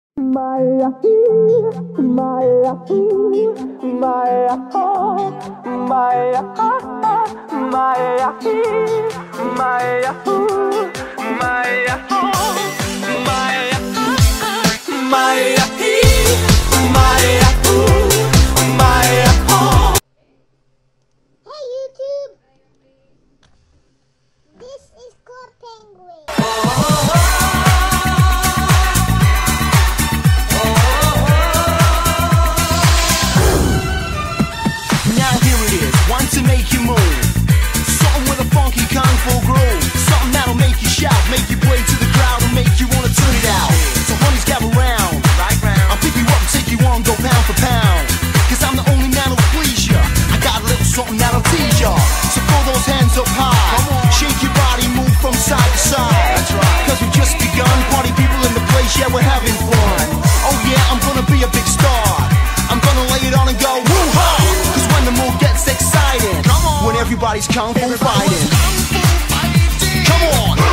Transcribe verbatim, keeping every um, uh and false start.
Maya, Maya, Maya, oh, Maya, Maya, Maya, Maya, oh, Maya, Maya, Maya, Maya, oh. Hey YouTube! This is called Penguin. Now here it is, one to make you move. Something with a funky kung fu groove. Something that'll make you shout, make you play to the crowd, and make you wanna turn it out. So honeys gather round, I'll pick you up and take you on, go pound for pound. Cause I'm the only man who'll please ya. I got a little something that'll tease ya. So throw those hands up high, shake your body, move from side to side. Cause we've just begun, party people in the place, yeah we're having fun. Oh yeah, I'm gonna be a big star. I'm gonna lay it on and go woo-ha. Cause when the mood gets exciting, when everybody's kung fu fighting, come on.